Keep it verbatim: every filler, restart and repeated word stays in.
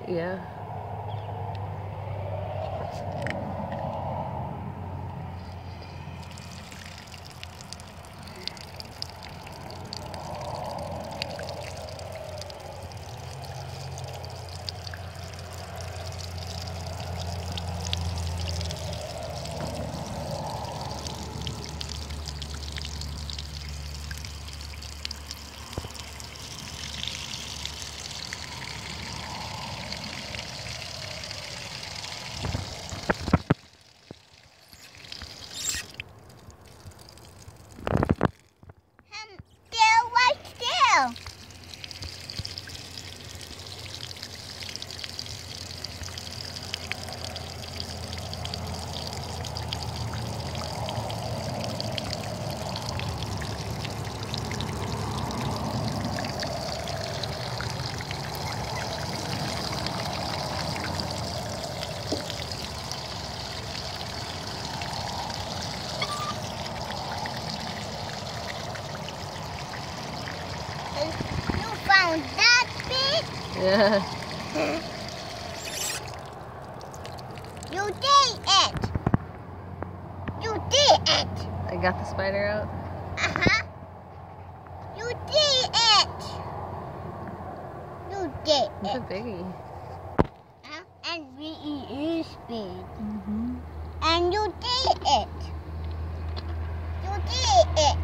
Yeah. You found that big? Yeah. You did it. You did it. I got the spider out. Uh-huh. You did it. You did It's it. a biggie. Uh, and really is big. Mm-hmm. And you did it. You did it.